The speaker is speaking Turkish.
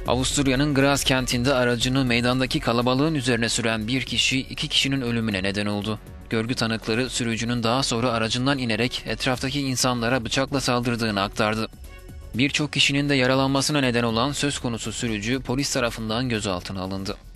Avusturya'nın Graz kentinde aracını meydandaki kalabalığın üzerine süren bir kişi 2 kişinin ölümüne neden oldu. Görgü tanıkları sürücünün daha sonra aracından inerek etraftaki insanlara bıçakla saldırdığını aktardı. Birçok kişinin de yaralanmasına neden olan söz konusu sürücü polis tarafından gözaltına alındı.